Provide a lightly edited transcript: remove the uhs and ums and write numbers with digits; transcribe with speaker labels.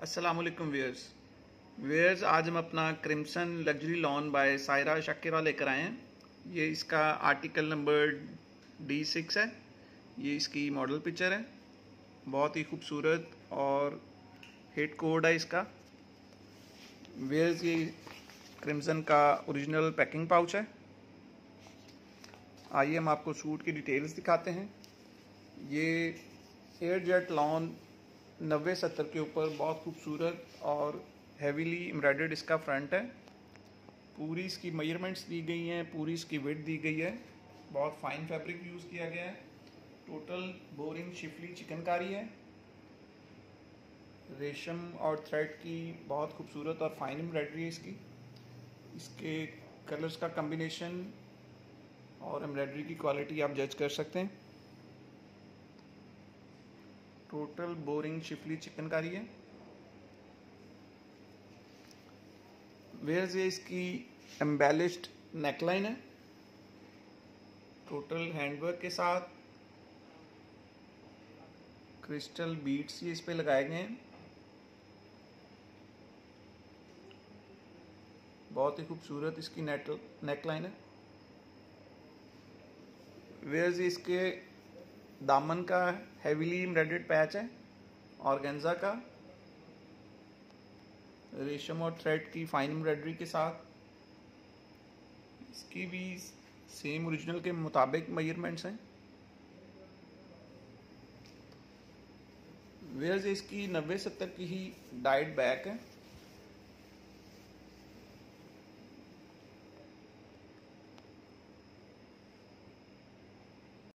Speaker 1: अस्सलाम वालेकुम व्यूअर्स आज हम अपना crimson luxury lawn by Saira Shakira लेकर आए हैं। ये इसका आर्टिकल नंबर D6 है। ये इसकी मॉडल पिक्चर है, बहुत ही खूबसूरत और हिट कोड है इसका। व्यूअर्स ये क्रिम्सन का ओरिजिनल पैकिंग पाउच है। आइए हम आपको सूट की डिटेल्स दिखाते हैं। ये एयर जेट लॉन 90-70 के ऊपर बहुत खूबसूरत और हैवीली एम्ब्रॉयडर्ड इसका फ्रंट है। पूरी इसकी मेजरमेंट्स दी गई हैं, पूरी इसकी विड्थ दी गई है। बहुत फाइन फैब्रिक यूज़ किया गया है। टोटल बोरिंग शिफली चिकनकारी है। रेशम और थ्रेड की बहुत खूबसूरत और फाइन एम्ब्रॉयडरी है इसकी। इसके कलर्स का कम्बिनेशन और एम्ब्रॉयडरी की क्वालिटी आप जज कर सकते हैं। टोटल बोरिंग शिफली चिकनकारी है। वेयर्स ये इसकी एम्बेलिश्ड नेकलाइन है, टोटल हैंडवर्क के साथ। क्रिस्टल बीड्स ये इस पे लगाए गए हैं। बहुत ही खूबसूरत इसकी नेकलाइन है। वेयर्स ये इसके दामन का हैवीली एम्ब्रॉयडर्ड पैच है, ऑर्गेन्जा का, रेशम और थ्रेड की फाइन एम्ब्रॉयडरी के साथ। इसकी भी सेम ओरिजिनल के मुताबिक मेजरमेंट्स हैं। वेयर्स इसकी 90-70 की ही डाइड बैक है।